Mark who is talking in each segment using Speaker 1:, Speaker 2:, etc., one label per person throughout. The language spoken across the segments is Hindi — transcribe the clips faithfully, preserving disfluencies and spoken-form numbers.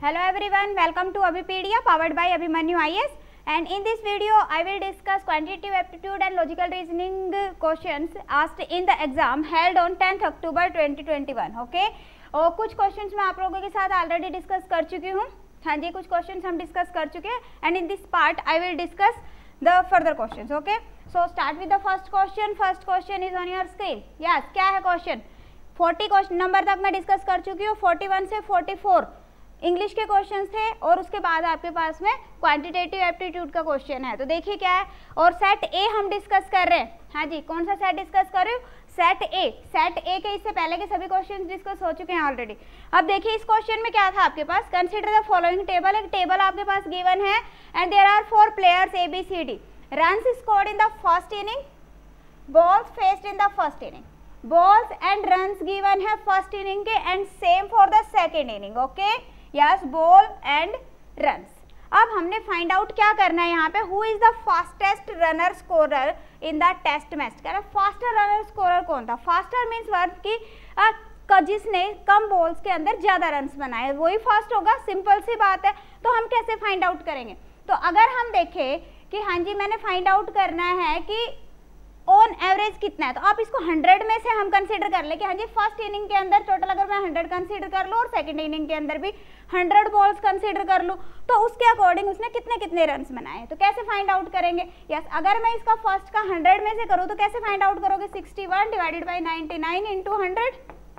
Speaker 1: Hello everyone, welcome to Abhipedia powered by Abhimanyu I A S, and in this video I will discuss quantitative aptitude and logical reasoning questions asked in the exam held on tenth October twenty twenty-one. Okay, और कुछ questions मैं आप लोगों के साथ already discuss कर चुकी हूँ. हाँ जी, कुछ questions हम discuss कर चुके हैं, and in this part I will discuss the further questions. Okay, so start with the first question. First question is on your screen. Yes, क्या है question? forty क्वेश्चन नंबर तक मैं डिस्कस कर चुकी हूँ. forty-one से forty-four इंग्लिश के क्वेश्चंस थे और उसके बाद आपके पास में क्वांटिटेटिव एप्टीट्यूड का क्वेश्चन है. तो देखिए क्या है, और सेट ए हम डिस्कस कर रहे हैं. हाँ जी, कौन सा सेट डिस्कस कर रहे हो? सेट ए. सेट ए के इससे पहले के सभी क्वेश्चन डिस्कस हो चुके हैं ऑलरेडी. अब देखिए इस क्वेश्चन में क्या था आपके पास. Consider the following table. एक टेबल आपके पास गिवन है and there are four players A B C D. Runs scored in the first inning, balls faced in the first inning. Balls and runs given है फर्स्ट इनिंग के and same for the second inning. Okay, yes, ball and runs. अब हमने फाइंड आउट क्या करना है यहाँ पे, who is the fastest runner scorer in the test match. कह रहा है फास्टर रनर स्कोरर कौन था. फास्टर मीन्स वर्ड की आ, जिसने कम बॉल्स के अंदर ज्यादा रन्स बनाए वही फास्ट होगा. सिंपल सी बात है. तो हम कैसे फाइंड आउट करेंगे. तो अगर हम देखें कि हाँ जी मैंने फाइंड आउट करना है कि ऑन एवरेज कितना है, तो आप इसको हंड्रेड में से हम कंसीडर कर ले कि हाँ जी फर्स्ट इनिंग के अंदर टोटल अगर मैं हंड्रेड कंसीडर कर लूँ और सेकंड इनिंग के अंदर भी हंड्रेड बॉल्स कंसीडर कर लूँ, तो उसके अकॉर्डिंग उसने कितने कितने रन्स बनाए. तो कैसे फाइंड आउट करेंगे. यस yes, अगर मैं इसका फर्स्ट का हंड्रेड में से करूँ तो कैसे फाइंड आउट करोगे. Sixty one divided by ninety nine into hundred.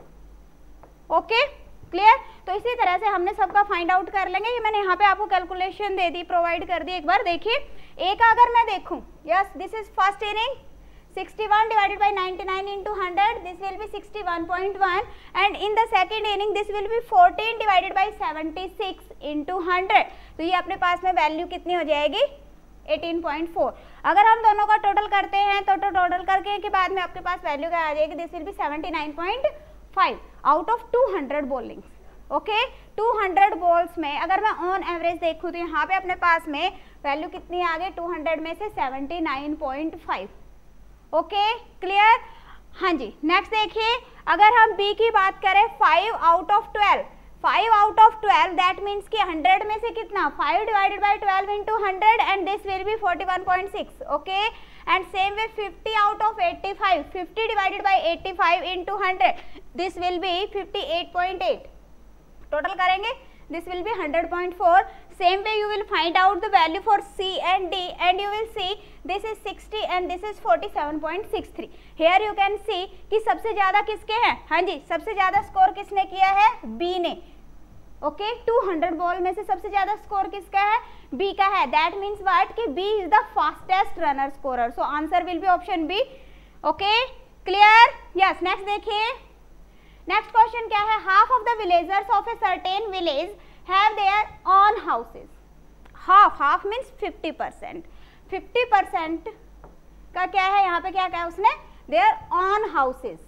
Speaker 1: Okay, clear. तो इसी तरह से हमने सबका फाइंड आउट कर लेंगे. ये मैंने यहाँ पे आपको कैलकुलेशन दे दी, प्रोवाइड कर दी. एक बार देखिए, ए का अगर मैं देखूँ, yes this is first inning, sixty-one divided by ninety-nine into one hundred, this will be sixty-one point one, and in the second inning this will be fourteen divided by seventy-six into one hundred. तो ये अपने पास में वैल्यू कितनी हो जाएगी, eighteen point four. अगर हम दोनों का टोटल करते हैं तो टोटल करके के बाद में आपके पास वैल्यू क्या आ जाएगी, this will be seventy-nine point five out of two hundred bowlings. Okay, two hundred balls में अगर मैं ऑन एवरेज देखूँ तो यहाँ पे अपने पास में वैल्यू कितनी आ गई, two hundred में से seventy-nine point five. Okay, clear. हाँ जी, नेक्स्ट देखिए, अगर हम बी की बात करें, five out of twelve. Five out of twelve that means कि हंड्रेड में से कितना, five divided by twelve into hundred and this will be forty one point six. Okay, and same way fifty out of eighty five. Fifty divided by eighty five into hundred, this will be fifty eight point eight. Total करेंगे, this will be one hundred point four. Same way you will find out the value for C and D and you will see this is sixty and this is forty-seven point six three. Here you can see कि सबसे ज़्यादा किसके हैं. हाँ जी, सबसे ज़्यादा स्कोर किसने किया है, B ने. ओके, two hundred बॉल में से सबसे ज़्यादा स्कोर किसका है, B का है. That means what कि B is the fastest runner scorer. So answer will be option B. Okay, clear. Yes, next देखिए. नेक्स्ट क्वेश्चन क्या है, half of the villagers of a certain village have their own houses. Half, half means fifty percent. Fifty percent का क्या है यहाँ पे, क्या क्या है उसने, their own houses.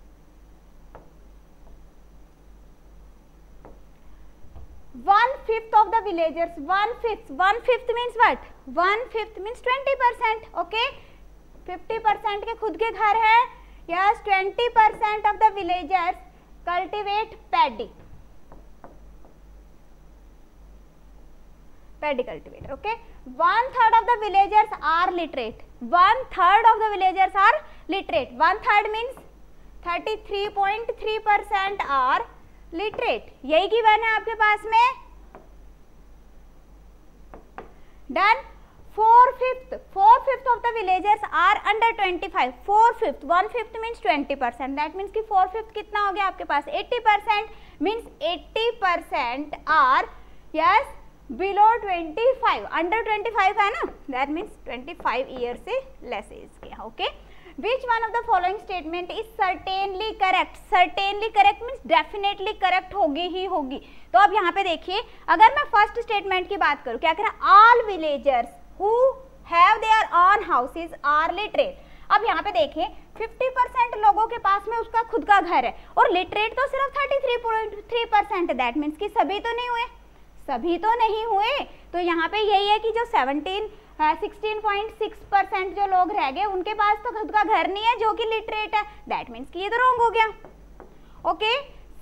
Speaker 1: One fifth of the villagers, one fifth, one fifth means what, one fifth means twenty percent. Okay, fifty percent के खुद के घर है. Yes, twenty percent of the villagers cultivate paddy. Paddy cultivate. Okay. One third of the villagers are literate. One third of the villagers are literate. One third means thirty-three point three percent are literate. यही गिवन है आपके पास में. Done. Four fifth, four fifth of the villagers are under twenty-five. Four fifth, one fifth means twenty percent. That means कि four fifth कितना हो गया आपके पास, eighty percent. Means eighty percent are yes below twenty-five. Under twenty-five है ना. That means twenty-five years से less age के. Okay. Which one of the following statement is certainly correct? Certainly correct means definitely correct होगी ही होगी. तो अब यहाँ पे देखिए, अगर मैं फर्स्ट स्टेटमेंट की बात करूँ, क्या कह रहा है, all villagers who have their own houses are literate. अब यहाँ पे देखिए, फिफ्टी परसेंट लोगों के पास में उसका खुद का घर है और लिटरेट तो सिर्फ thirty three point three percent. That means कि सभी तो नहीं हुए, सभी तो नहीं हुए. तो यहाँ पे यही है कि जो seventeen sixteen point six percent जो लोग रह गए उनके पास तो खुद का घर नहीं है जो कि लिटरेट है. दैट मीन्स कि ये तो रॉन्ग हो गया. ओके,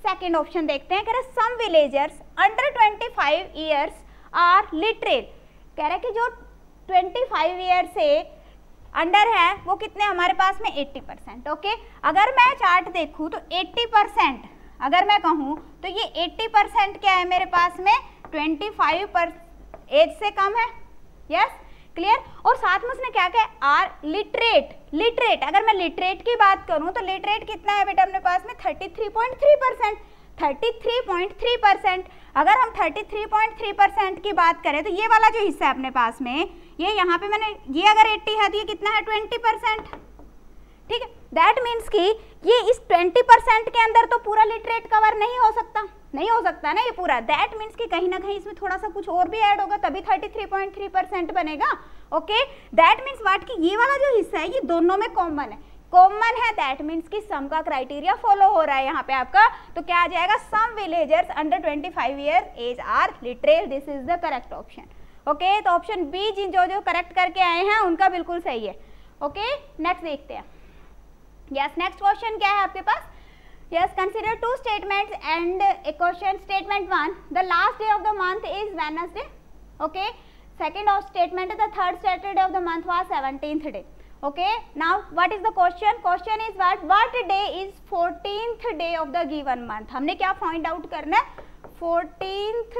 Speaker 1: सेकेंड ऑप्शन देखते हैं, कह रहे some villagers under twenty five years are literate. कह रहे कि जो ट्वेंटी फाइव ईयर से अंडर है वो कितने हमारे पास में अस्सी परसेंट। ओके, अगर मैं चार्ट देखूं तो अस्सी परसेंट, अगर मैं कहूं तो ये अस्सी परसेंट क्या है मेरे पास में पच्चीस पर एज से कम है। Yes, clear. और साथ में उसने क्या कहा, आर लिटरेट। लिटरेट, अगर मैं लिटरेट की बात करूं तो लिटरेट कितना है बेटा अपने पास में तैंतीस पॉइंट तीन परसेंट। तैंतीस पॉइंट तीन परसेंट, अगर हम तैंतीस पॉइंट तीन परसेंट की बात करें तो ये वाला जो हिस्सा है अपने पास में, ये यहाँ पे मैंने, ये अगर अस्सी है तो ये कितना है बीस परसेंट। ठीक है, दैट मीन्स कि ये इस बीस परसेंट के अंदर तो पूरा लिटरेट कवर नहीं हो सकता, नहीं हो सकता ना ये पूरा। दैट मीन्स कि कहीं ना कहीं इसमें थोड़ा सा कुछ और भी ऐड होगा तभी तैंतीस पॉइंट तीन परसेंट बनेगा। ओके, दैट मीन्स व्हाट कि ये वाला जो हिस्सा है ये दोनों में कॉमन है, कॉमन है। दैट मीन्स कि सम का क्राइटेरिया फॉलो हो रहा है यहाँ पे आपका। तो क्या आ जाएगा, some villagers under twenty five years age are literate. This is the correct option. Okay, तो ऑप्शन बी जिन जो जो करेक्ट करके आए हैं उनका बिल्कुल सही है। ओके, नेक्स्ट देखते हैं। यस, नेक्स्ट क्वेश्चन क्या है आपके पास। Yes, consider two statements and a question. Statement one, the last day of the month is Wednesday. Okay, second of statement, the third Saturday of the month was seventeenth day. Okay, now what is the question? Question is what? What day is fourteenth day of the given month? हमने क्या find out करना है? fourteenth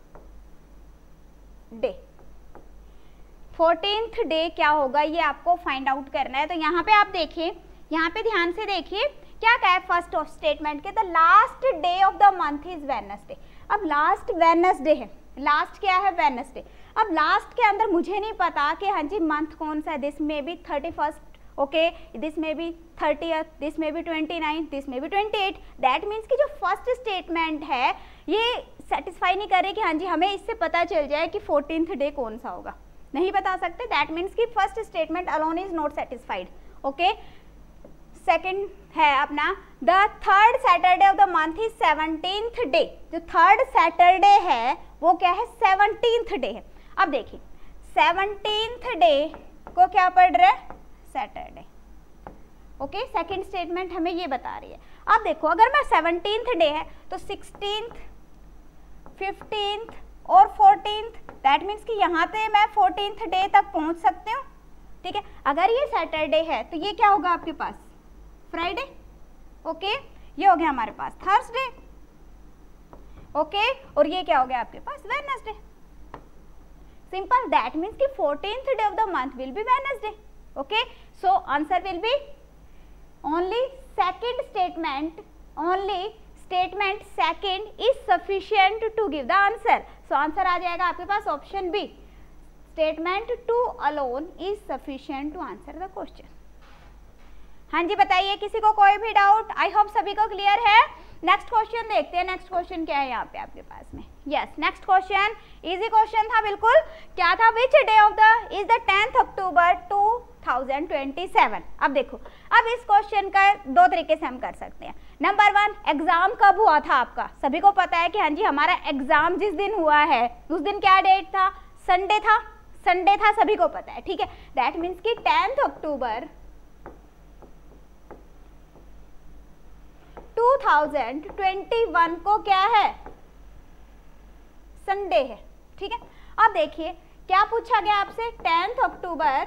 Speaker 1: day. fourteenth day क्या होगा ये आपको find out करना है। तो यहाँ पे आप देखिए, यहाँ पे ध्यान से देखिए क्या कहा है फर्स्ट ऑफ स्टेटमेंट के, the last day of the month is Wednesday. अब लास्ट वेडनेसडे है, लास्ट क्या है, वेडनेसडे। अब लास्ट के अंदर मुझे नहीं पता कि हाँ जी मंथ कौन सा है, दिस में भी थर्टी फर्स्ट, ओके, दिस में भी थर्टियथ, दिस में भी ट्वेंटी नाइन, दिस में भी ट्वेंटी एट। दैट मीन्स कि जो फर्स्ट स्टेटमेंट है ये सेटिस्फाई नहीं कर रही कि हाँ जी हमें इससे पता चल जाए कि फोर्टीन्थ डे कौन सा होगा, नहीं बता सकते। दैट मीन्स कि first statement alone is not satisfied. Okay, second है अपना, the third Saturday of the month is seventeenth day. जो थर्ड सैटरडे है वो क्या है, सेवनटीन्थ डे है। अब देखिए सेवनटीन्थ डे को क्या पढ़ रहा है, सैटरडे। ओके, सेकंड स्टेटमेंट हमें ये बता रही है। अब देखो अगर मैं सेवनटीन्थ डे है तो सिक्सटीन्थ, फिफ्टीन्थ और फोर्टीन्थ, दैट मीन्स कि यहाँ पे मैं फोर्टीन्थ डे तक पहुँच सकती हूँ। ठीक है, अगर ये सैटरडे है तो ये क्या होगा आपके पास, फ्राइडे। ओके, ये हो गया हमारे पास थर्सडे। ओके, और ये क्या हो गया आपके पास, वेडनेसडे। सिंपल, दैट मीन्स कि fourteenth day of the month will be Wednesday. Okay, so answer will be only second statement, only statement second is sufficient to give the answer. So answer आ जाएगा आपके पास option B, statement two alone is sufficient to answer the question. हाँ जी, बताइए किसी को कोई भी डाउट? आई होप सभी को क्लियर है। नेक्स्ट क्वेश्चन देखते हैं। नेक्स्ट क्वेश्चन क्या है यहाँ पे आपके पास में। Yes, next question easy question था बिल्कुल। क्या था, which day of the is the tenth October two thousand twenty seven. अब देखो, अब इस क्वेश्चन का दो तरीके से हम कर सकते हैं। नंबर वन, एग्जाम कब हुआ था आपका, सभी को पता है कि हाँ जी हमारा एग्जाम जिस दिन हुआ है उस दिन क्या डेट था, संडे था, संडे था, सभी को पता है। ठीक है, दैट मीन्स कि tenth October two thousand twenty one को क्या है, संडे है। ठीक है, अब देखिए क्या पूछा गया आपसे, tenth October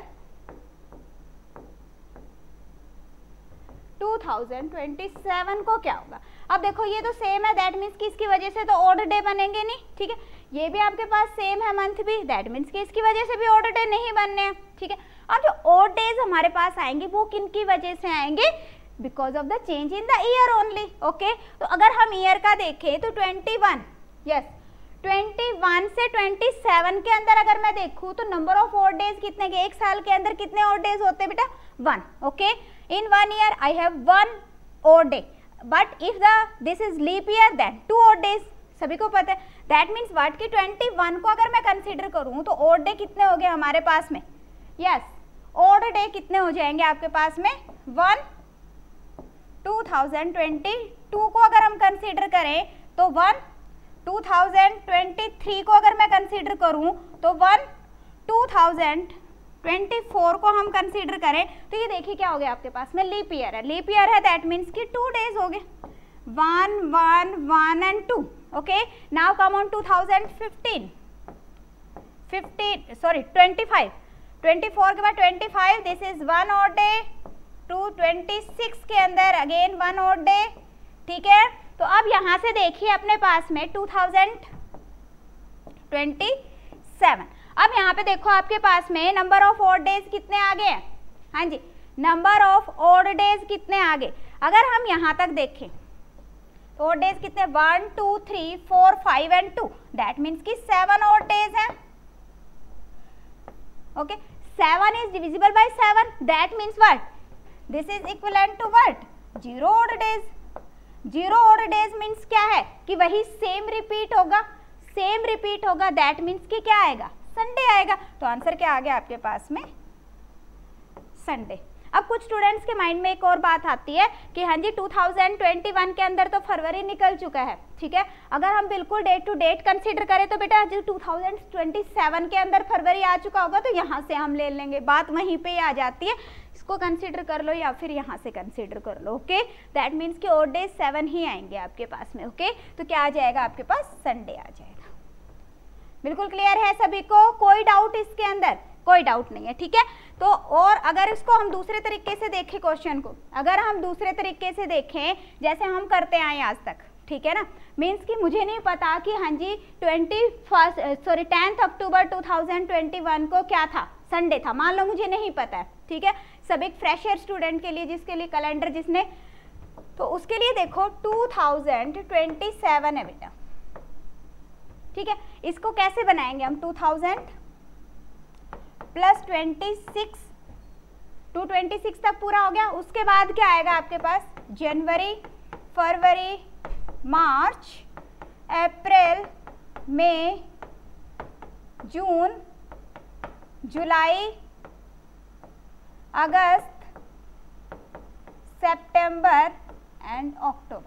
Speaker 1: two thousand twenty seven को क्या होगा। अब देखो ये तो सेम है, दैट मीन्स कि इसकी वजह से तो ऑड डे बनेंगे नहीं। ठीक है, ये भी आपके पास सेम है मंथ भी, दैट मीन्स कि इसकी वजह से भी ऑड डे नहीं बनने हैं। ठीक है, अब जो ऑड डेज हमारे पास आएंगे वो किन की वजह से आएंगे, because of the change in the year only. Okay, तो अगर हम ईयर का देखें तो twenty one, yes twenty one से ट्वेंटी सेवन के अंदर अगर मैं देखूं तो नंबर ऑफ ऑड डेज कितने के, एक साल के अंदर कितने ऑड डेज होते हैं बेटा, one. Okay, in one year I have one odd day, but if the this is leap year then two odd days, सभी को पता है। दैट मीन्स व्हाट कि ट्वेंटी वन को अगर मैं कंसीडर करूं तो ऑड डे कितने हो गए हमारे पास में, यस ऑड डे कितने हो जाएंगे आपके पास में, one. Two thousand twenty two को अगर हम कंसीडर करें तो one, two thousand twenty three को अगर मैं कंसीडर करूं तो one, two thousand twenty four को हम कंसीडर करें तो ये देखिए क्या हो गया आपके पास में, लीप ईयर है, लीप ईयर है दैट मीन्स कि टू डेज हो गए। One one one and two. Okay, now come on two thousand fifteen, fifteen sorry twenty five, twenty four के बाद twenty five, this is one odd day. Two twenty six के अंदर अगेन वन और डे. ठीक है, तो अब यहाँ से देखिए अपने पास में टू थाउजेंड ट्वेंटी सेवन. अब यहाँ पे देखो आपके पास में नंबर ऑफ ऑड डेज कितने आ गए हैं. हाँ जी, नंबर ऑफ ऑड डेज कितने आ गए. अगर हम यहाँ तक देखें तो ऑड डेज कितने, one two three four five and two, that means कि सेवन ऑड डेज हैं. Okay, seven is divisible by seven, that means what, this is equivalent to what, zero odd days. Zero odd days means क्या है कि वही सेम रिपीट होगा, सेम रिपीट होगा, दैट मीन्स कि क्या आएगा, संडे आएगा. तो आंसर क्या आ गया आपके पास में, संडे. अब कुछ स्टूडेंट्स के माइंड में एक और बात आती है कि हाँ जी टू थाउजेंड ट्वेंटी वन के अंदर तो फरवरी निकल चुका है. ठीक है, अगर हम बिल्कुल डेट टू डेट कंसीडर करें तो बेटा जो टू थाउजेंड ट्वेंटी सेवन के अंदर फरवरी आ चुका होगा तो यहाँ से हम ले लेंगे, बात वहीं पे आ जाती है. इसको कंसीडर कर लो या फिर यहाँ से कंसीडर कर लो. ओके, दैट मीन्स कि ऑड डेज सेवन ही आएंगे आपके पास में. ओके, तो क्या आ जाएगा आपके पास, संडे आ जाएगा. बिल्कुल क्लियर है सभी को, कोई डाउट इसके अंदर, कोई डाउट नहीं है. ठीक है, तो और अगर इसको हम दूसरे तरीके से देखें क्वेश्चन को, अगर हम दूसरे तरीके से देखें जैसे हम करते आए आज तक, ठीक है ना, मीन्स कि मुझे नहीं पता कि हाँ जी twenty first sorry tenth October two thousand twenty one को क्या था, संडे था, मान लो मुझे नहीं पता है. ठीक है, सब एक फ्रेशर स्टूडेंट के लिए जिसके लिए कैलेंडर जिसने, तो उसके लिए देखो टू थाउजेंड ट्वेंटी सेवन है बेटा. ठीक है, इसको कैसे बनाएंगे हम, two thousand plus twenty six, two twenty six तक पूरा हो गया. उसके बाद क्या आएगा आपके पास, जनवरी, फरवरी, मार्च, अप्रैल, मई, जून, जुलाई, अगस्त, सितंबर एंड अक्टूबर.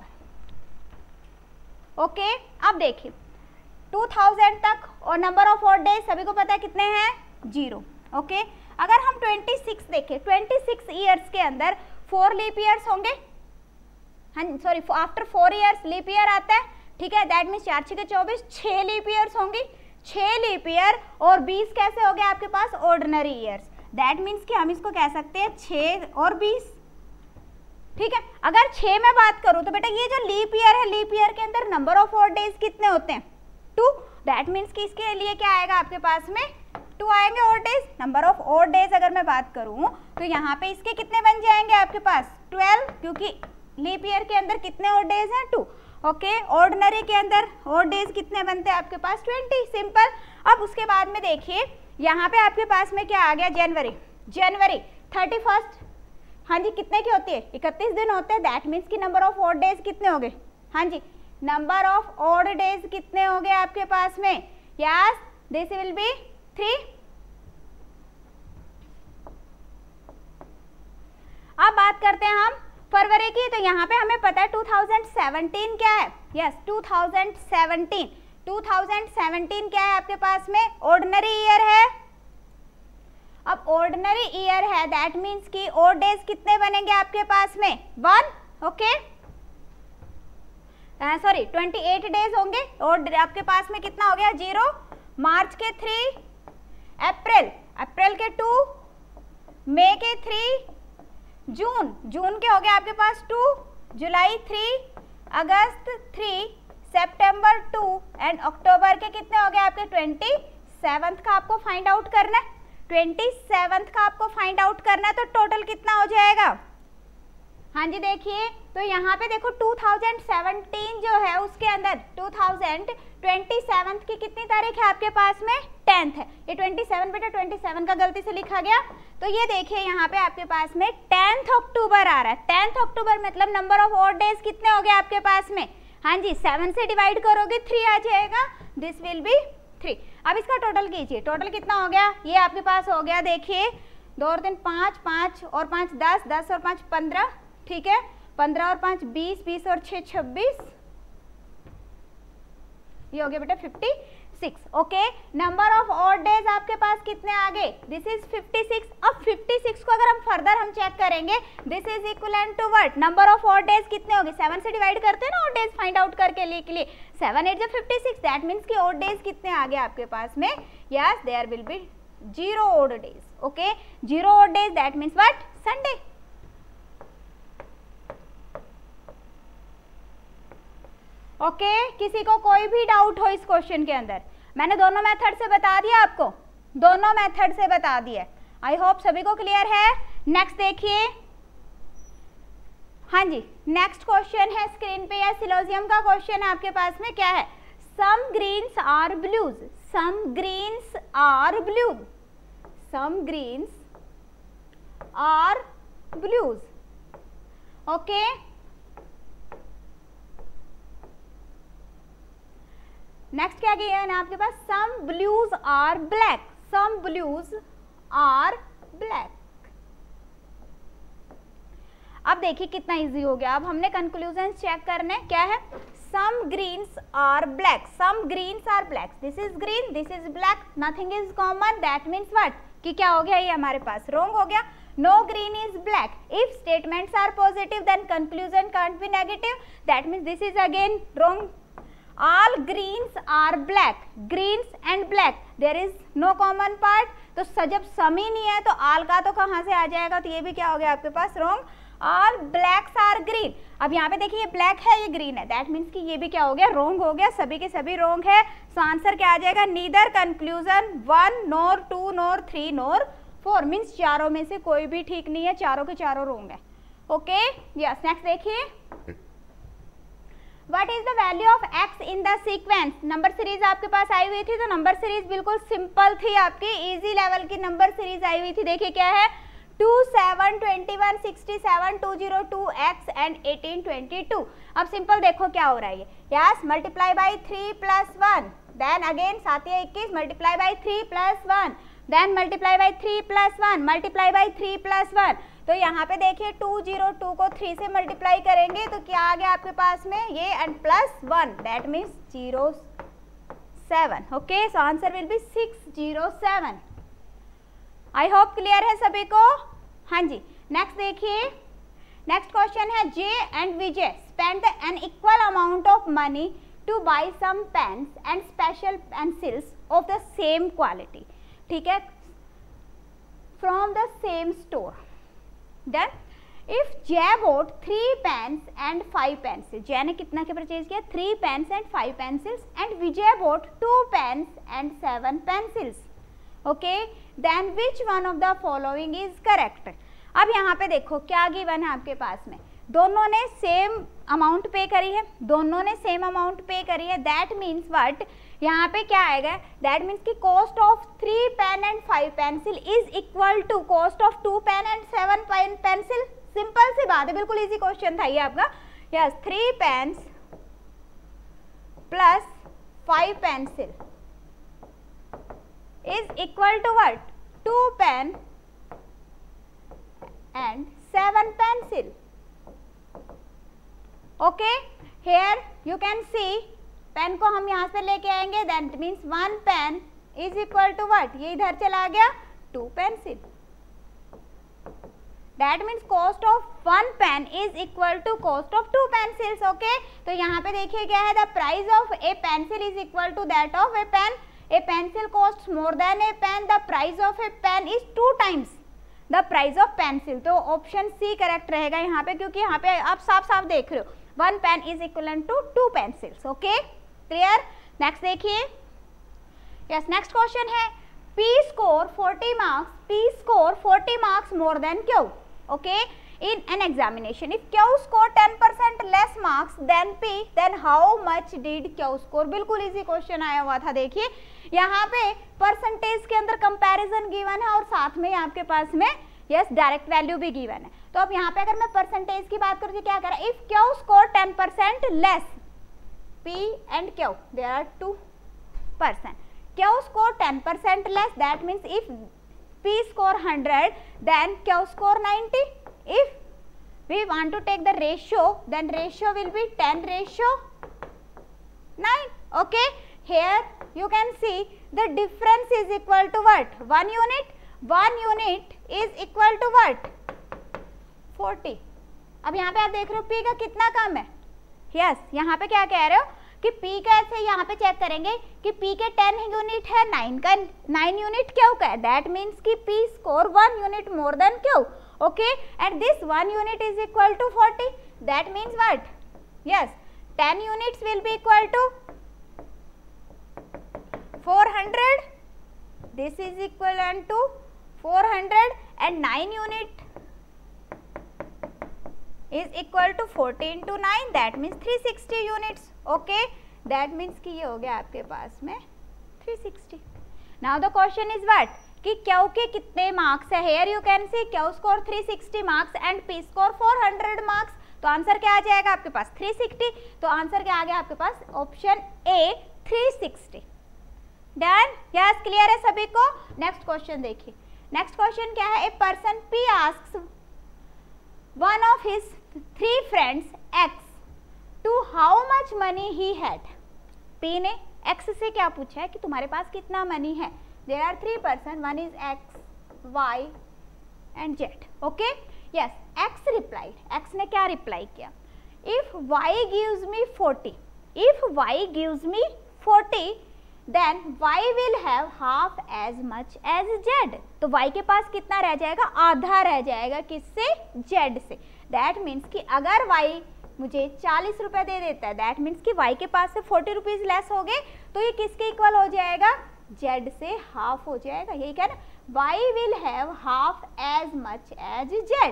Speaker 1: ओके, अब देखिए टू थाउजेंड तक और नंबर ऑफ ऑड डेज सभी को पता है कितने हैं, जीरो. ओके, अगर हम ट्वेंटी सिक्स देखें, ट्वेंटी सिक्स ईयर्स के अंदर फोर लीप ईयर्स होंगे. हाँ sorry, after four years leap year आता है. ठीक है, दैट मीन्स चार छः चौबीस, छः लीप ईयर्स होंगी, छः लीप ईयर और बीस कैसे हो गए आपके पास, ऑर्डिनरी ईयर्स. दैट मीन्स कि हम इसको कह सकते हैं छः और बीस. ठीक है, अगर छः में बात करूं तो बेटा ये जो लीप ईयर है, लीप ईयर के अंदर नंबर ऑफ ऑड डेज कितने होते हैं, टू. दैट मीन्स कि इसके लिए क्या आएगा आपके पास में, टू आएंगे odd days. Number of odd days अगर मैं बात करूं तो यहाँ पे इसके कितने बन जाएंगे आपके पास, ट्वेल्व, क्योंकि लीप ईयर के अंदर कितने ऑड डेज हैं, टू. ओके, ऑर्डिनरी के अंदर ऑड डेज कितने बनते हैं आपके पास, ट्वेंटी, सिंपल. अब उसके बाद में देखिए यहाँ पे आपके पास में क्या आ गया, जनवरी, जनवरी थर्टी फर्स्ट, हाँ जी कितने की होती है, इकतीस दिन होते हैं. दैट मीन्स कि नंबर ऑफ ऑड डेज कितने हो गए, हाँ जी नंबर ऑफ ऑड डेज कितने हो गए आपके पास में, yes this will be three. अब बात करते हैं हम फरवरी की, तो यहाँ पे हमें पता है टू थाउजेंड सेवनटीन क्या है, yes two thousand seventeen, two thousand seventeen क्या है आपके पास में, ऑर्डिनरी ईयर है. अब ऑर्डिनरी ईयर है दैट मीन्स कि ऑड डेज कितने बनेंगे आपके पास में, one. Okay, sorry twenty eight days होंगे, और आपके पास में कितना हो गया, जीरो. मार्च के थ्री, अप्रैल, अप्रैल के टू, मई के थ्री, जून, जून के हो गए आपके पास two, July three, August three, September two and October के कितने हो गए आपके, ट्वेंटी सेवंथ का आपको फाइंड आउट करना है, ट्वेंटी सेवंथ का आपको फाइंड आउट करना है. तो टोटल कितना हो जाएगा, हाँ जी देखिए, तो यहाँ पे देखो टू थाउजेंड सेवनटीन जो है उसके अंदर टू थाउजेंड ट्वेंटी सेवंथ की कितनी तारीख है आपके पास में, टेंथ है. ये ट्वेंटी सेवन बेटा ट्वेंटी सेवन का गलती से लिखा गया, तो ये देखिए यहाँ पे आपके पास में टेंथ अक्टूबर आ रहा है. टेंथ अक्टूबर मतलब नंबर ऑफ ऑड डेज कितने हो गए आपके पास में, हाँ जी सेवन से डिवाइड करोगे थ्री आ जाएगा, दिस विल बी थ्री. अब इसका टोटल कीजिए, टोटल कितना हो गया, ये आपके पास हो गया देखिए दो और तीन पाँच, पाँच और पाँच दस, दस और पाँच पंद्रह, ठीक है, पंद्रह और पाँच बीस, बीस और छः छब्बीस, ये हो गया बेटा fifty six. Okay, number of odd days आपके पास कितने आ गए? This is fifty six. अब फिफ्टी सिक्स को अगर हम फर्दर हम चेक करेंगे, this is equivalent to what? Number of odd days कितने होंगे? सेवन से डिवाइड करते हैं ना ऑड डेज फाइंड आउट करके के लिए. सेवन एट जो फिफ्टी सिक्स, दैट मीन्स कि ऑड डेज कितने आ गए आपके पास में? Yes, there will be zero odd days. Okay, zero odd days, that means what? Sunday. Okay okay, किसी को कोई भी डाउट हो इस क्वेश्चन के अंदर? मैंने दोनों मेथड से बता दिया आपको, दोनों मेथड से बता दिया. आई होप सभी को क्लियर है. नेक्स्ट देखिए. हाँ जी, नेक्स्ट क्वेश्चन है स्क्रीन पे या सिलोजियम का क्वेश्चन है आपके पास में. क्या है? Some greens are blues. Some greens are blues. Some greens are blues. Okay, next क्या किया है ना आपके पास? Some blues are black. Some blues are black. अब देखिए कितना इजी हो गया. अब हमने कंक्लूजन चेक करने. क्या है? Some greens are black. Some greens are black. This is green, this is black, nothing is common. That means what? कि क्या हो गया? ये हमारे पास रॉन्ग हो गया. No green is black. If statements are positive then conclusion can't be negative. That means this is again wrong. All greens are black. Greens and black. There is no common part. तो जब सम ही नहीं है तो all का तो कहाँ से आ जाएगा? तो ये भी क्या हो गया आपके पास? wrong. All blacks are green. अब यहाँ पे देखिए ये black है, ये green है. That means कि ये भी क्या हो गया? wrong हो गया. सभी के सभी wrong है. So आंसर क्या आ जाएगा? neither conclusion one nor two nor three nor four. Means चारों में से कोई भी ठीक नहीं है, चारों के चारों wrong है. Okay, yes. नेक्स्ट देखिए. What is the value of x in the sequence? Number series आपके पास आई हुई थी, तो नंबर सीरीज बिल्कुल सिंपल थी आपकी, इजी लेवल की नंबर सीरीज आई हुई थी. देखिए क्या है? Two seven twenty one sixty seven two zero two X and eighteen twenty two. अब सिंपल देखो क्या हो रहा है. Yes, multiply by three plus one, then again सात या इक्कीस, multiply by three plus one, then multiply by three plus one, multiply by three plus one. तो यहाँ पे देखिए टू जीरो टू को थ्री से मल्टीप्लाई करेंगे तो क्या आ गया आपके पास में? ये and plus one, that means zero seven. Okay, so answer will be six zero seven. I hope clear है सभी को. हाँ जी, नेक्स्ट देखिए. नेक्स्ट क्वेश्चन है Jay and Vijay spend an equal amount of money to buy some pens and special pencils of the same quality. ठीक है, from the same store. Then, if Jay bought three pens and five pencils, Jay ने कितना के परचेज किया? three pens and five pencils, and Vijay bought two pens and seven pencils. Okay, then which one of the following is correct? अब यहाँ पे देखो क्या गिवन है आपके पास में. दोनों ने सेम अमाउंट पे करी है, दोनों ने सेम अमाउंट पे करी है. That means what? यहाँ पे क्या आएगा? दैट मीन्स कि cost of three pen and five pencil is equal to cost of two pen and seven pen pencil. Simple सी बात है, बिल्कुल इजी क्वेश्चन था ये आपका. Yes, three pens plus five pencil is equal to what? Two pen and seven pencil. Okay, here you can see pen को हम यहाँ से लेके आएंगे, that means one pen is equal to what? ये इधर चला गया two pencil. That means cost of one pen is equal to cost of two pencils. Okay, तो यहाँ पे देखिए क्या है? The price of a pencil is equal to that of a pen. A pencil cost more than a pen. The price of a pen is two times the price of pencil. तो ऑप्शन सी करेक्ट रहेगा यहाँ पे, क्योंकि यहाँ पे आप साफ साफ देख रहे हो one pen is equivalent to two pencils. Okay, clear. Next देखिए. यस, नेक्स्ट क्वेश्चन है P score forty marks. P score forty marks more than Q. Okay, in an examination. If Q score ten percent less marks than P, then how much did Q score? बिल्कुल इजी क्वेश्चन आया हुआ था. देखिए यहाँ पे परसेंटेज के अंदर कंपैरिजन गिवन है और साथ में आपके पास में यस डायरेक्ट वैल्यू भी गिवन है. तो अब यहाँ पे अगर मैं परसेंटेज की बात करूँ तो क्या करें? If Q score ten percent less P and Q, there are two person. Q score ten percent less. That means if P score one hundred, then Q score ninety. If we want to take the ratio, then ratio will be ten ratio nine. Okay, here you can see the difference is equal to what? one unit. one unit is equal to what? forty. अब यहाँ पे आप देख रहे हो P का कितना कम है? यस yes, यहाँ पे क्या कह रहे हो कि P का ऐसे यहाँ पे चेक करेंगे कि P के टेन यूनिट है, नाइन का नाइन यूनिट Q का है, दैट मीन्स कि P score one unit more than Q. Okay, and this one unit is equal to forty. That means what? Yes, ten units will be equal to four hundred. This is equivalent to four hundred, and nine unit is equal to forty into nine. That means three hundred sixty units. Okay, that means कि ये हो गया आपके पास में three hundred sixty. Now the question is what? कि Q के कितने मार्क्स है? Here you can see Q score three hundred sixty marks and P score four hundred marks. तो आंसर क्या आ जाएगा आपके पास? three hundred sixty. तो आंसर क्या आ गया आपके पास? Option A three hundred sixty. Done? Yes, clear है सभी को? नेक्स्ट क्वेश्चन देखिए. नेक्स्ट क्वेश्चन क्या है? A person P asks one of his three friends X to how much money he had. P ने X से क्या पूछा है कि तुम्हारे पास कितना मनी है? There are three person, one is X, Y and Z. Okay? Yes, X replied. X ने क्या reply किया? If Y gives me forty, if Y gives me forty, then Y will have half as much as Z. तो Y के पास कितना रह जाएगा? आधा रह जाएगा. किससे? Z से. That means कि अगर Y मुझे चालीस रुपए दे देता है, that means कि Y के पास से फोर्टी रुपीज लेस हो गए, तो ये किसके इक्वल हो जाएगा? Z से हाफ हो जाएगा. यही क्या ना? Y will have half as much as Z.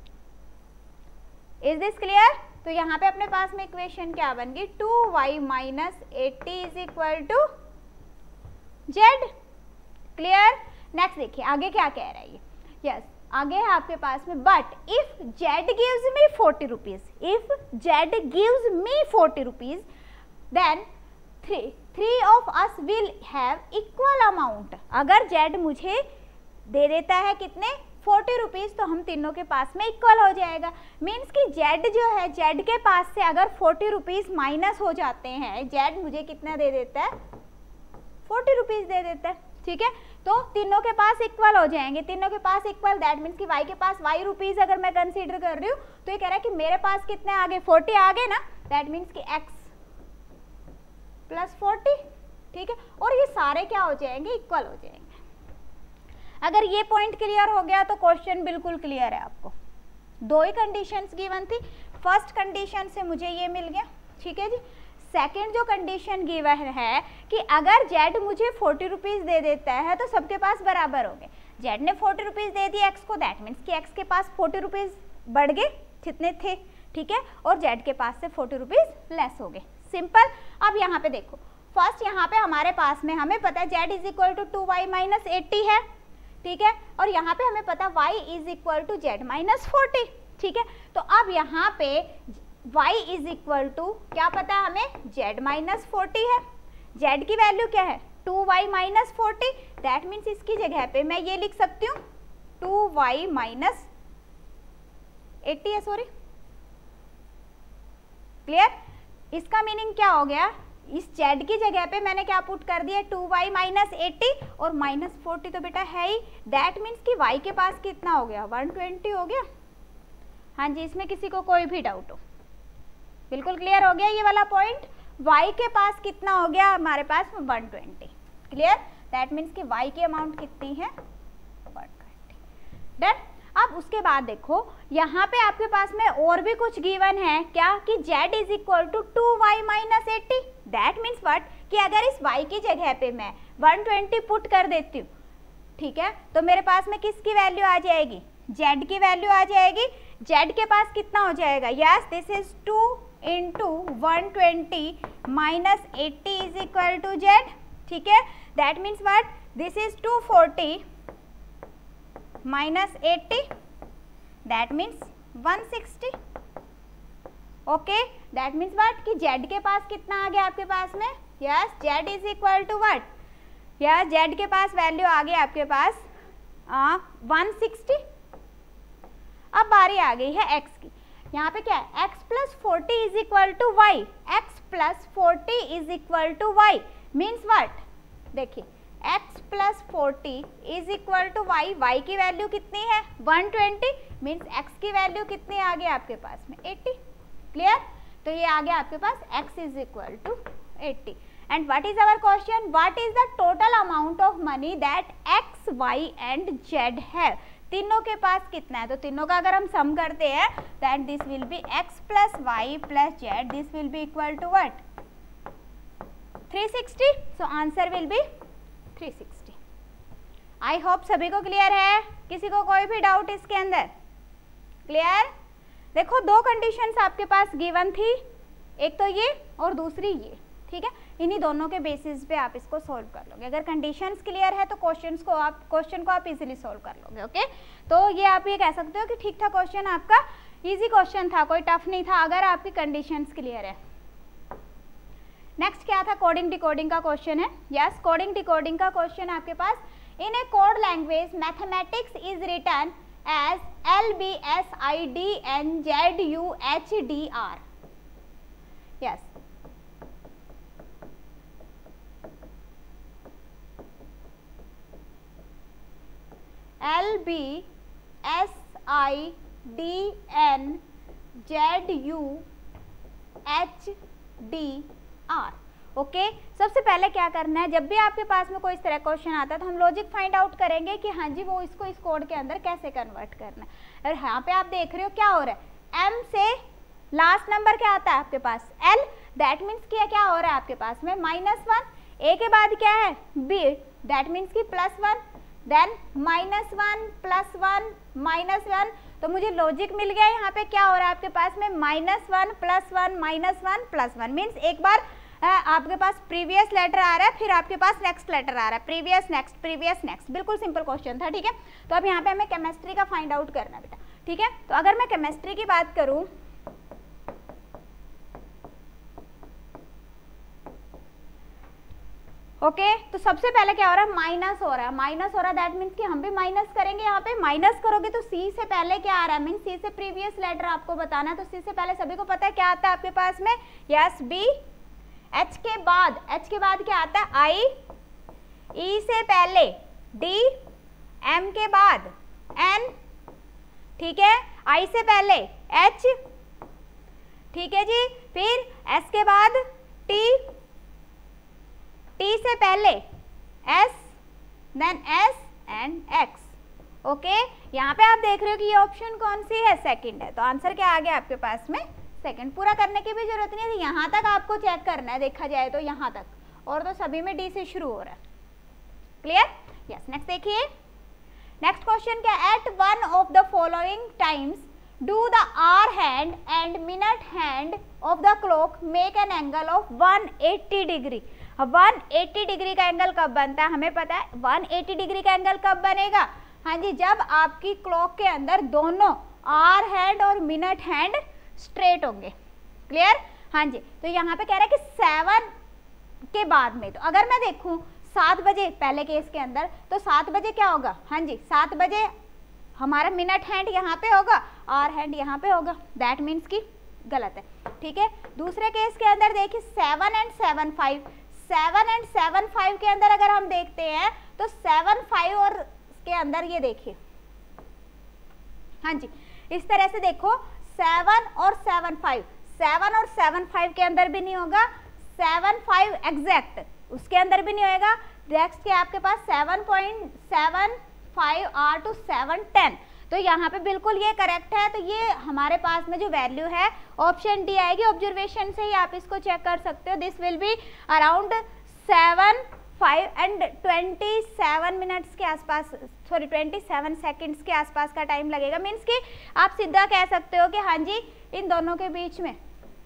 Speaker 1: Is this clear? तो यहाँ पे अपने पास में इक्वेशन क्या बन गई? Two Y minus eighty is equal to Z. Clear? Next देखिए आगे क्या कह रहा है ये. यस, आगे है आपके पास में but if Z gives me forty rupees, if Z gives me forty rupees, then three three of us will have equal amount. अगर Z मुझे दे देता है कितने? फोर्टी रुपीज, तो हम तीनों के पास में इक्वल हो जाएगा. मीन्स कि Z जो है, Z के पास से अगर फोर्टी रुपीज माइनस हो जाते हैं, Z मुझे कितना दे देता है? फोर्टी रुपीज दे देता है. ठीक है, तो तीनों के पास इक्वल हो जाएंगे. तीनों के पास इक्वल, दैट मीन्स कि Y के पास Y रुपीज अगर मैं कंसीडर कर रही हूँ, तो ये कह रहा है कि मेरे पास कितने आ गए? फोर्टी आ गए ना. दैट मीन्स कि X प्लस फोर्टी. ठीक है, और ये सारे क्या हो जाएंगे? इक्वल हो जाएंगे. अगर ये पॉइंट क्लियर हो गया तो क्वेश्चन बिल्कुल क्लियर है आपको. दो ही कंडीशंस गिवन थी. फर्स्ट कंडीशन से मुझे ये मिल गया. ठीक है जी. सेकंड जो कंडीशन गिवन है कि अगर Z मुझे फोर्टी रुपीज दे देता है तो सबके पास बराबर हो गए. Z ने फोर्टी रुपीज दे दिए X को, दैट मीन्स कि X के पास फोर्टी रुपीज बढ़ गए जितने थे. ठीक है, और Z के पास से फोर्टी रुपीज लेस हो गए. सिंपल. अब यहाँ पे देखो, फर्स्ट यहाँ पे हमारे पास में हमें पता है Z is equal to two Y minus eighty है. ठीक है, और यहाँ पे हमें पता Y is equal to Z minus forty. ठीक है, तो अब यहाँ पे Y इज इक्वल टू क्या पता है हमें? Z माइनस फोर्टी है. Z की वैल्यू क्या है? Two Y minus forty. That means इसकी जगह पे मैं ये लिख सकती हूँ टू वाई माइनस एट्टी है. Sorry, clear? इसका मीनिंग क्या हो गया? इस Z की जगह पे मैंने क्या पुट कर दिया? टू वाई माइनस एट्टी, और माइनस फोर्टी तो बेटा है ही. दैट मीन्स कि Y के पास कितना हो गया? वन ट्वेंटी हो गया. हाँ जी, इसमें किसी को कोई भी डाउट हो? बिल्कुल क्लियर हो गया ये वाला पॉइंट. Y के पास कितना हो गया? हमारे पास one twenty. Clear? That means कि Y की अमाउंट कितनी है? One twenty. डन. अब उसके बाद देखो यहाँ पे आपके पास में और भी कुछ गिवन है. क्या? कि Z is equal to two Y minus eighty. That means what? कि अगर इस Y की जगह पे मैं वन ट्वेंटी पुट कर देती हूँ, ठीक है, तो मेरे पास में किसकी वैल्यू आ जाएगी? Z की वैल्यू आ जाएगी. Z के पास कितना हो जाएगा? Yes, this is two into one twenty minus eighty is equal to Z. ठीक है, that means what? This is two forty minus eighty, that means one sixty. Okay, that means what? कि Z के पास कितना आ गया आपके पास में? Yes, Z is equal to what? Yes, Z के पास वैल्यू आ गई आपके पास वन सिक्सटी. अब बारी आ गई है X की. यहाँ पे क्या है? X plus forty is equal to Y. X plus forty is equal to Y means what? देखिए x plus forty is equal to Y, Y की वैल्यू कितनी है वन ट्वेंटी, मीन्स x की वैल्यू कितनी आ गई आपके पास में एटी। क्लियर? तो ये आ गया आपके पास x is equal to eighty. And what is our question, what is the total amount of money that x, y and z है। तीनों के पास कितना है, तो तीनों का अगर हम सम करते हैं that this will be x plus Y plus Z, this will be equal to what three sixty. So answer will be three sixty. I hope सभी को क्लियर है, किसी को कोई भी डाउट इसके अंदर? क्लियर? देखो दो कंडीशंस आपके पास गिवन थी, एक तो ये और दूसरी ये, ठीक है। इन्हीं दोनों के बेसिस पे आप इसको सॉल्व कर लोगे। अगर कंडीशंस क्लियर है तो क्वेश्चंस को आप क्वेश्चन को आप इजीली सॉल्व कर लोगे। ओके, तो ये आप ये कह सकते हो कि ठीक था क्वेश्चन, आपका इजी क्वेश्चन था, कोई टफ नहीं था अगर आपकी कंडीशंस क्लियर है। नेक्स्ट क्या था, कोडिंग डिकोडिंग का क्वेश्चन है। यस, कोडिंग डिकोडिंग का क्वेश्चन आपके पास, in a code language mathematics is written as L B S I D N Z U H D R. Yes, L B S I D N Z U H D R. Okay, सबसे पहले क्या करना है, जब भी आपके पास में कोई इस तरह क्वेश्चन आता है तो हम लॉजिक फाइंड आउट करेंगे कि हाँ जी वो इसको इस कोड के अंदर कैसे कन्वर्ट करना है। और यहाँ पे आप देख रहे हो क्या हो रहा है, एम से लास्ट नंबर क्या आता है आपके पास एल, दैट मीन्स क्या क्या हो रहा है आपके पास में माइनस वन, ए के बाद क्या है बी, दैट मीन्स की plus one, then minus one plus one minus one. तो मुझे लॉजिक मिल गया, यहाँ पे क्या हो रहा है आपके पास में minus one plus one minus one plus one, means एक बार आ, आपके पास प्रीवियस लेटर आ रहा है, फिर आपके पास नेक्स्ट लेटर आ रहा है, प्रीवियस नेक्स्ट प्रीवियस नेक्स्ट। बिल्कुल सिंपल क्वेश्चन था, ठीक है। तो अब यहाँ पे हमें केमिस्ट्री का फाइंड आउट करना है बेटा, ठीक है। तो अगर मैं केमिस्ट्री की बात करूँ, ओके okay, तो सबसे पहले क्या हो रहा है माइनस हो रहा है, माइनस हो रहा है दैट मीन्स कि हम भी माइनस करेंगे। यहाँ पे माइनस करोगे तो सी से पहले क्या आ रहा है, मीन्स सी से प्रीवियस लेटर आपको बताना है। तो सी से पहले सभी को पता है क्या आता है आपके पास में, यस बी, एच के बाद एच के बाद क्या आता है आई, ई से पहले डी, एम के बाद एन, ठीक है, आई से पहले एच, ठीक है जी, फिर एस के बाद टी, टी से पहले S, then S and X. Okay, यहाँ पे आप देख रहे हो कि ये ऑप्शन कौन सी है, सेकंड है। तो आंसर क्या आ गया आपके पास में सेकंड। पूरा करने की भी जरूरत नहीं है, यहाँ तक आपको चेक करना है, देखा जाए तो यहाँ तक, और तो सभी में डी से शुरू हो रहा है। क्लियर? यस, नेक्स्ट देखिए, नेक्स्ट क्वेश्चन क्या, at one of the following times do the hour hand and minute hand of the clock make an angle of one eighty degree. One eighty degree का एंगल कब बनता है, हमें पता है वन एटी डिग्री का एंगल कब बनेगा, हाँ जी, जब आपकी क्लॉक के अंदर दोनों आवर हैंड और मिनट हैंड स्ट्रेट होंगे। क्लियर? हाँ जी, तो यहाँ पे कह रहा है कि सेवन के बाद में, तो अगर मैं देखूं सात बजे पहले केस के अंदर, तो सात बजे क्या होगा, हाँ जी, सात बजे हमारा मिनट हैंड यहाँ पे होगा, आवर हैंड यहाँ पे होगा, दैट मीन्स की गलत है, ठीक है। दूसरे केस के अंदर देखिए seven and seven five, seven and seven five के अंदर अगर हम देखते हैं तो सेवन फाइव और के अंदर ये देखिए, हाँ जी, इस तरह से देखो सेवन और सेवन फाइव, सेवन और सेवन फाइव के अंदर भी नहीं होगा, सेवन फाइव एग्जैक्ट उसके अंदर भी नहीं होगा। नेक्स्ट के आपके पास seven point seven five are two seven ten, तो यहाँ पे बिल्कुल ये करेक्ट है। तो ये हमारे पास में जो वैल्यू है ऑप्शन डी आएगी। ऑब्जर्वेशन से ही आप इसको चेक कर सकते हो। This will be around seven five and twenty seven minutes के आसपास, सॉरी ट्वेंटी सेवन सेकेंड्स के आसपास का टाइम लगेगा। मीन्स कि आप सीधा कह सकते हो कि हाँ जी इन दोनों के बीच में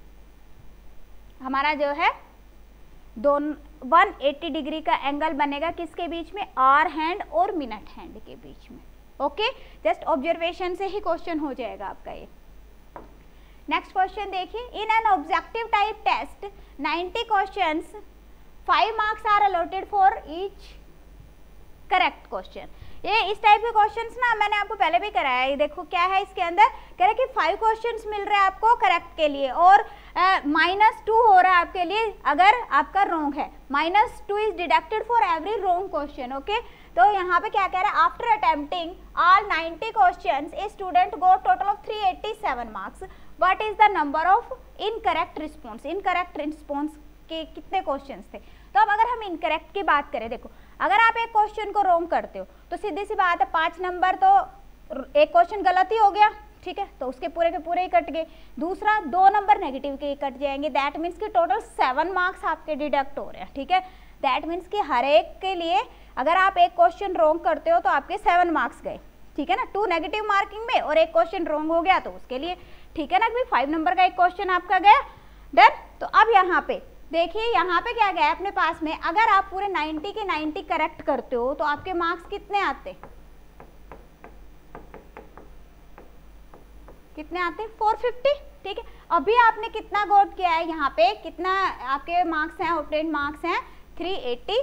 Speaker 1: हमारा जो है दोनों वन एटी डिग्री का एंगल बनेगा, किसके बीच में, आवर हैंड और मिनट हैंड के बीच में। ओके, जस्ट ऑब्जर्वेशन से ही क्वेश्चन हो जाएगा आपका ये। नेक्स्ट क्वेश्चन देखिए, in an objective type test ninety questions, five marks are allotted for each correct question. ये इस टाइप के क्वेश्चंस ना मैंने आपको पहले भी कराया है। देखो क्या है इसके अंदर, कह रहे कि फाइव क्वेश्चंस मिल रहे हैं आपको करेक्ट के लिए और माइनस टू हो रहा है आपके लिए अगर आपका रॉन्ग है। Minus two is deducted for every wrong question. Okay, तो यहाँ पे क्या कह रहा है, after attempting all ninety questions a student got total of three eighty seven marks, what is the number of incorrect response. Incorrect response के कितने क्वेश्चंस थे। तो अब अगर हम इनकरेक्ट की बात करें, देखो अगर आप एक क्वेश्चन को रॉन्ग करते हो तो सीधी सी बात है पाँच नंबर तो एक क्वेश्चन गलत ही हो गया, ठीक है, तो उसके पूरे के पूरे ही कट गए। दूसरा दो नंबर नेगेटिव के कट जाएंगे, दैट मीन्स कि टोटल सेवन मार्क्स आपके डिडक्ट हो रहे हैं, ठीक है। दैट मीन्स कि हर एक के लिए अगर आप एक क्वेश्चन रॉन्ग करते हो तो आपके सेवन मार्क्स गए, ठीक है ना, टू नेगेटिव मार्किंग में और एक क्वेश्चन रॉन्ग हो गया तो उसके लिए, ठीक है ना, कि फाइव नंबर का एक क्वेश्चन आपका गया। डन। तो अब यहाँ पे देखिए यहाँ पे क्या गया अपने पास में, अगर आप पूरे नाइंटी के नाइंटी करेक्ट करते हो तो आपके मार्क्स कितने आते, कितने आते फोर फिफ्टी, ठीक है। अभी आपने कितना गॉट किया है, यहाँ पे कितना आपके मार्क्स हैं, ऑब्टेन मार्क्स हैं three eighty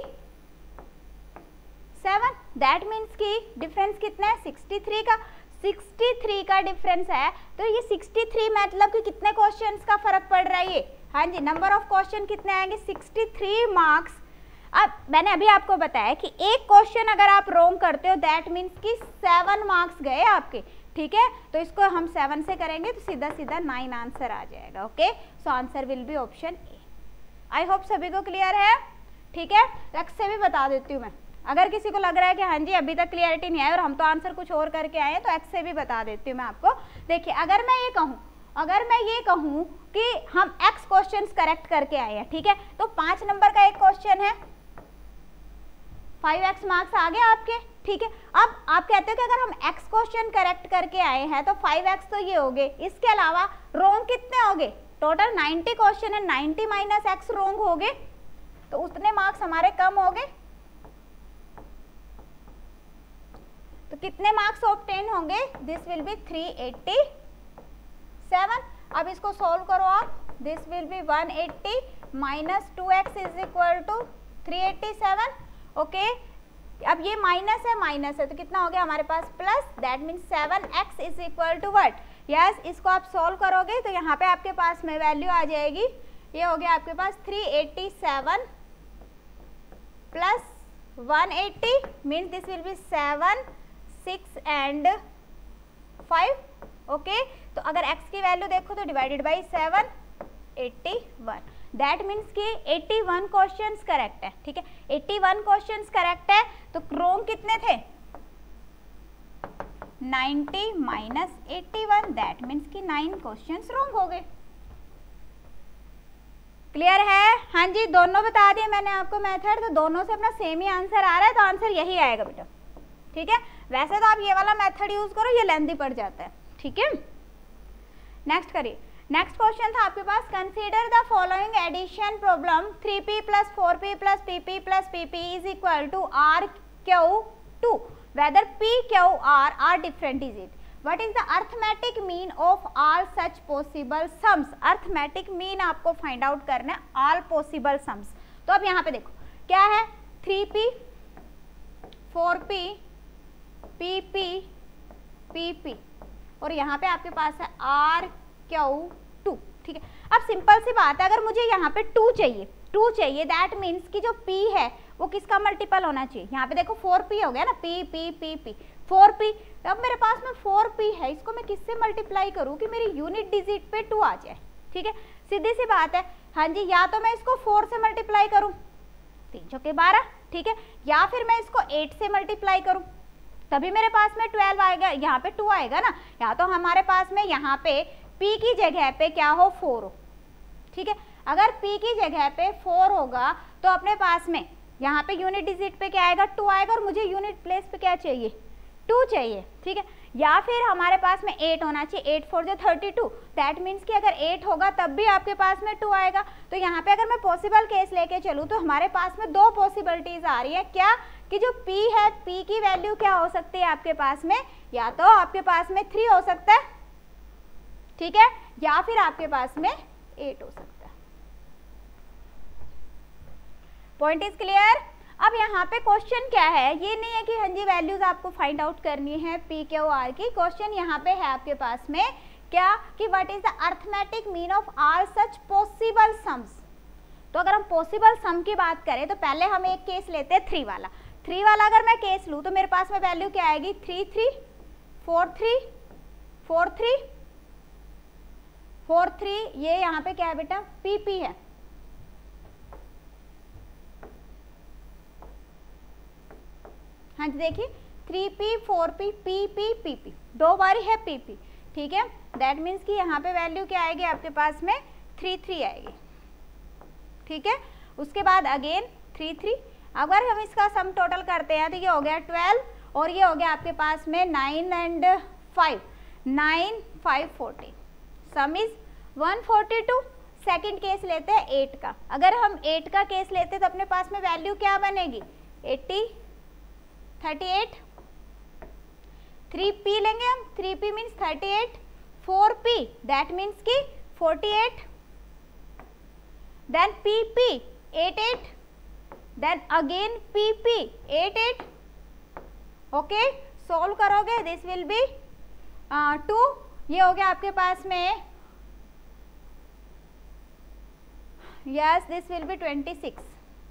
Speaker 1: seven, that means की डिफरेंस कितना है सिक्सटी थ्री का, सिक्सटी थ्री का डिफरेंस है। तो ये सिक्सटी थ्री मतलब कि कितने क्वेश्चंस का फर्क पड़ रहा है ये, हाँ जी, नंबर ऑफ क्वेश्चन कितने आएंगे सिक्सटी थ्री मार्क्स। अब मैंने अभी आपको बताया कि एक क्वेश्चन अगर आप रॉन्ग करते हो दैट मीन्स कि सेवन मार्क्स गए आपके, ठीक है। तो इसको हम सेवन से करेंगे तो सीधा सीधा नाइन आंसर आ जाएगा। Okay, so answer will be option A. I hope सभी को क्लियर है, ठीक है। एक्स से भी बता देती हूँ मैं, अगर किसी को लग रहा है कि हाँ जी अभी तक क्लियरिटी नहीं है और हम तो आंसर कुछ और करके आए हैं तो एक्स से भी बता देती हूँ मैं आपको। देखिए अगर मैं ये कहूँ अगर मैं ये कहूँ कि हम एक्स क्वेश्चंस करेक्ट करके आए हैं, ठीक है, तो पांच नंबर का एक क्वेश्चन है, फाइव एक्स मार्क्स आ गया आपके, ठीक है। अब आप कहते हो कि अगर हम एक्स क्वेश्चन करेक्ट करके आए हैं तो फाइव एक्स तो ये हो गए, इसके अलावा रॉन्ग कितने हो गए, टोटल नाइंटी क्वेश्चन है, नाइंटी माइनस एक्स रॉन्ग हो गए तो उतने मार्क्स हमारे कम हो गए। तो कितने मार्क्स ऑब्टेन होंगे, this will be three eighty seven. अब इसको सॉल्व करो आप, this will be one eighty minus two x is equal to three eighty seven. Okay, अब ये माइनस है माइनस है तो कितना हो गया हमारे पास plus, that means seven x is equal to what, yes, इसको आप सॉल्व करोगे तो यहाँ पे आपके पास में वैल्यू आ जाएगी, ये हो गया आपके पास three eighty seven plus one eighty means this will be seven six and five. Okay, तो अगर x की वैल्यू देखो तो divided by seven eighty one, that means कि एटी वन क्वेश्चंस करेक्ट है, ठीक है। एटी वन क्वेश्चंस करेक्ट है तो रॉन्ग कितने थे, ninety minus eighty one, that means कि नाइन क्वेश्चंस रॉन्ग हो गए। क्लियर है, हाँ जी, दोनों बता दिए मैंने आपको मेथड, तो दोनों से अपना सेम ही आंसर आ रहा है तो आंसर यही आएगा बेटा, ठीक है। वैसे तो आप ये वाला मेथड यूज करो, ये लेंथी पड़ जाता है, ठीक है। नेक्स्ट करिए, नेक्स्ट क्वेश्चन था आपके पास, consider the following addition problem, three P plus four P plus P P plus P P is equal to R Q two, whether P Q R are different is it, what is the arithmetic mean of all such possible sums. Arithmetic mean आपको फाइंड आउट करना है ऑल पॉसिबल सम्स। तो अब यहाँ पे देखो क्या है, three P four P P P P P और यहाँ पे आपके पास है आर क्यू टू, ठीक है। अब सिंपल सी बात है, अगर मुझे यहाँ पे टू चाहिए टू चाहिए दैट मीन्स कि जो p है वो किसका मल्टीपल होना चाहिए, यहाँ पे देखो फोर पी हो गया ना, p p p p four P, अब मेरे पास में फोर पी है, इसको मैं किससे मल्टीप्लाई करूँ कि मेरी यूनिट डिजिट पे टू आ जाए, ठीक है, सीधी सी बात है। हाँ जी, या तो मैं इसको फोर से मल्टीप्लाई करूँ, तीन चौके बारह, ठीक है, या फिर मैं इसको एट से मल्टीप्लाई करूँ तभी मेरे पास में ट्वेल्व आएगा, यहाँ पे टू आएगा ना, या तो हमारे पास में यहाँ पे p की जगह पे क्या हो फोर हो, ठीक है। अगर p की जगह पे फोर होगा तो अपने पास में यहाँ पे यूनिट डिजिट पे क्या आएगा, टू आएगा, और मुझे यूनिट प्लेस पे क्या चाहिए, टू चाहिए, ठीक है। या फिर हमारे पास में एट होना चाहिए, एट फोर जो थर्टी टू, दैट मीन्स कि अगर एट होगा तब भी आपके पास में टू आएगा। तो यहाँ पे अगर मैं पॉसिबल केस लेके चलूँ तो हमारे पास में दो पॉसिबिलिटीज आ रही है, क्या कि जो p है p की वैल्यू क्या हो सकती है आपके पास में, या तो आपके पास में थ्री हो सकता है, ठीक है, या फिर आपके पास में एट हो सकता है। Point is clear. अब यहाँ पे क्वेश्चन क्या है, ये नहीं है कि हाँ जी वैल्यूज आपको फाइंड आउट करनी है पी क्यू आर की। क्वेश्चन यहाँ पे है आपके पास में क्या कि what is the arithmetic mean of our such possible sums. तो अगर हम पॉसिबल सम की बात करें तो पहले हम एक केस लेते हैं थ्री वाला। थ्री वाला अगर मैं केस लूँ तो मेरे पास में वैल्यू क्या आएगी, three three four three four three four three. ये यहाँ पे क्या है बेटा, पी पी है। हाँ जी देखिए three P four P P P P P दो बारी है पी पी, ठीक है। दैट मीन्स कि यहाँ पे वैल्यू क्या आएगी आपके पास में, थ्री थ्री आएगी, ठीक है। उसके बाद अगेन थ्री थ्री। अगर हम इसका सम टोटल करते हैं तो ये हो गया ट्वेल्व और ये हो गया आपके पास में nine and five, nine five forty, sum is one forty two. Second case लेते हैं एट का। अगर हम एट का केस लेते हैं तो अपने पास में वैल्यू क्या बनेगी, eighty thirty eight. Three P लेंगे हम, three P means thirty eight, four P that means की forty eight, then P P eight eight, then again P P eight eight. Okay solve करोगे दिस विल बी टू, ये हो गया आपके पास में, yes this will be twenty six.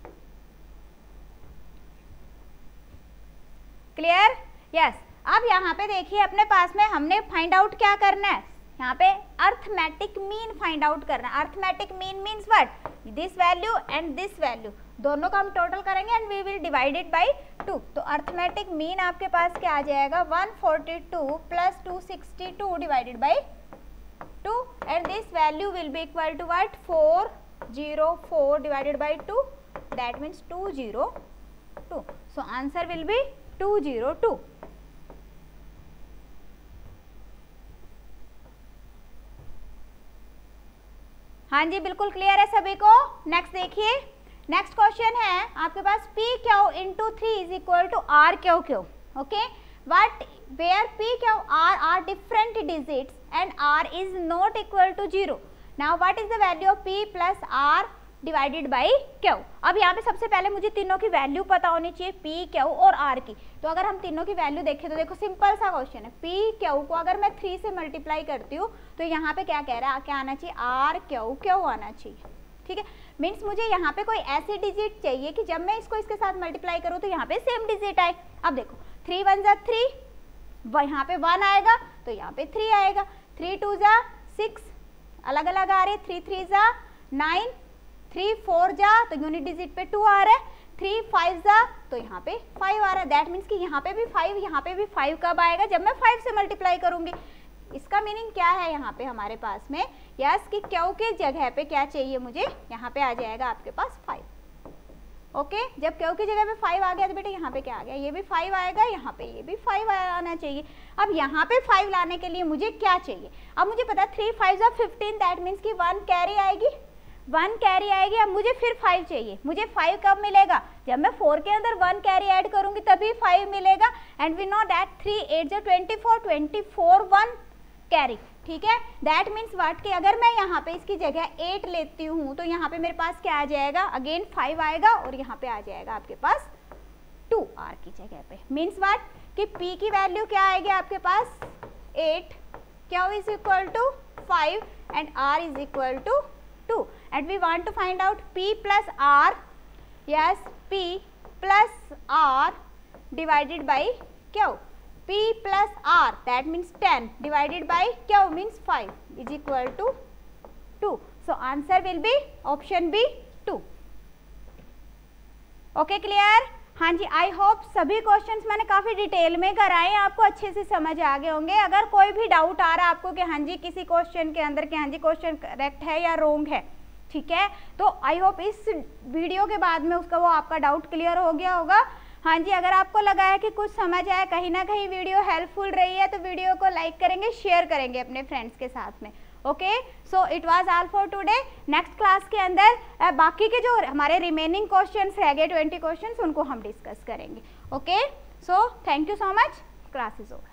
Speaker 1: Clear, yes. अब यहाँ पे देखिए अपने पास में हमने फाइंड आउट क्या करना है, यहाँ पे अरिथमेटिक मीन फाइंड आउट करना है। Arithmetic mean means what, this value and this value दोनों का हम टोटल करेंगे and we will divide it by two. तो अरिथमेटिक मीन आपके पास क्या आ जाएगा, one forty two plus two sixty two divided by two and this value will be equal to what, four zero four divided by two, that means two zero two. So answer will be two zero two. हाँ जी बिल्कुल क्लियर है सभी को। नेक्स्ट देखिए, नेक्स्ट क्वेश्चन है आपके पास P Q into three is equal to R Q Q. Okay but where P Q R are different digits and R is not equal to zero. Now what is the value of P plus R divided by Q. अब यहाँ पे सबसे पहले मुझे तीनों की वैल्यू पता होनी चाहिए, पी क्यू और आर की। तो अगर हम तीनों की वैल्यू देखें तो देखो सिंपल सा क्वेश्चन है, पी क्यू को अगर मैं थ्री से मल्टीप्लाई करती हूँ तो यहाँ पे क्या कह रहा है, क्या आना चाहिए, आर क्यू क्यू आना चाहिए, ठीक है। मीन्स मुझे यहाँ पे कोई ऐसी डिजिट चाहिए कि जब मैं इसको इसके साथ मल्टीप्लाई करूँ तो यहाँ पे सेम डिजिट आए। अब देखो थ्री वन जा थ्री, यहाँ पे वन आएगा तो यहाँ पे थ्री आएगा, थ्री टू जा सिक्स अलग अलग आ रहे, थ्री थ्री जा नाइन, थ्री फोर जा तो यूनिट डिजिट पे टू आ रहा है, थ्री फाइव जा तो यहाँ पे फाइव आ रहा है। दैट मीन्स कि यहाँ पे भी फाइव, यहाँ पे भी फाइव कब आएगा, जब मैं फाइव से मल्टीप्लाई करूंगी। इसका मीनिंग क्या है यहाँ पे हमारे पास में, यस कि क्यू के जगह पे क्या चाहिए मुझे, यहाँ पे आ जाएगा आपके पास फाइव। ओके जब क्यू की जगह पे फाइव आ गया तो बेटा यहाँ पे क्या आ गया, ये भी फाइव आएगा, यहाँ पे ये भी फाइव आना चाहिए। अब यहाँ पे फाइव लाने के लिए मुझे क्या चाहिए, अब मुझे पता है थ्री फाइव जा फिफ्टीन, दैट मीन्स कि वन कैरी आएगी, वन कैरी आएगी। अब मुझे फिर फाइव चाहिए, मुझे फाइव कब मिलेगा, जब मैं फोर के अंदर वन कैरी ऐड करूंगी तभी फाइव मिलेगा। And we know that three eight जा twenty four, twenty four one carry, ठीक है। दैट मीन्स व्हाट कि अगर मैं यहाँ पे इसकी जगह एट लेती हूँ तो यहाँ पे मेरे पास क्या आ जाएगा, अगेन फाइव आएगा और यहाँ पे आ जाएगा आपके पास टू आर की जगह पे। मीन्स व्हाट कि पी की वैल्यू क्या आएगी आपके पास eight, Q is equal to five and R is equal to two. And we want to find out P plus R, yes P plus R divided by Q. P plus R that means ten divided by Q means five is equal to two. So answer will be option B two. Okay clear? हाँ जी आई होप सभी क्वेश्चंस मैंने काफ़ी डिटेल में कराए, आपको अच्छे से समझ आ गए होंगे। अगर कोई भी डाउट आ रहा है आपको कि हाँ जी किसी क्वेश्चन के अंदर कि हाँ जी क्वेश्चन करेक्ट है या रॉन्ग है, ठीक है, तो आई होप इस वीडियो के बाद में उसका वो आपका डाउट क्लियर हो गया होगा। हाँ जी अगर आपको लगा है कि कुछ समझ आया, कहीं ना कहीं वीडियो हेल्पफुल रही है तो वीडियो को लाइक करेंगे, शेयर करेंगे अपने फ्रेंड्स के साथ में। Okay so it was all for today. Next class के अंदर बाकी के जो हमारे रिमेनिंग क्वेश्चंस रह गए ट्वेंटी क्वेश्चंस उनको हम डिस्कस करेंगे। Okay so thank you so much, class is over.